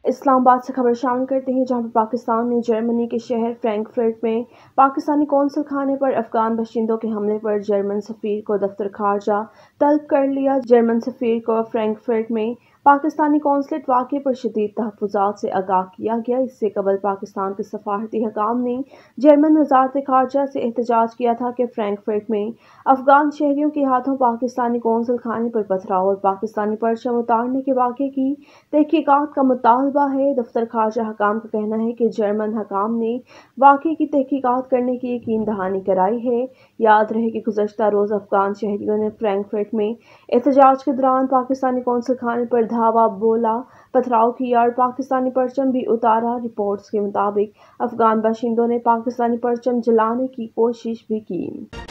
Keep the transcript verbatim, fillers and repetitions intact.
اسلام آباد سے خبر شامل کرتے ہیں، جہاں پر پاکستان نے جرمنی کے شہر فرینکفرٹ میں پاکستانی قونصل خانے پر افغان باشندوں کے حملے پر جرمن سفیر کو دفتر خارجہ طلب کر لیا۔ جرمن سفیر کو فرینکفرٹ میں پاکستانی قونصلیٹ واقعے پر شدید تحفظات سے آگاہ کیا گیا۔ اس سے قبل پاکستان کے سفارتی حکام نے جرمن وزارت خارجہ سے احتجاج کیا تھا کہ فرینکفرٹ میں افغان شہریوں کے ہاتھوں پاکستانی قونصل خانے پر پتھراؤ اور پاکستانی پرچم اتارنے کے واقعے کی تحقیقات کا مطالبہ ہے۔ دفتر خارجہ حکام کا کہنا ہے کہ جرمن حکام نے واقعے کی تحقیقات کرنے کی یقین دہانی کرائی ہے۔ یاد رہے کہ گزشتہ روز افغان شہریوں نے فرینکفرٹ میں احتجاج کے دوران پاکستانی قونصل خانے پر دھاوا بولا، پتھراؤ کیا اور پاکستانی پرچم بھی اتارا۔ رپورٹس کے مطابق افغان باشندوں نے پاکستانی پرچم جلانے کی کوشش بھی کی۔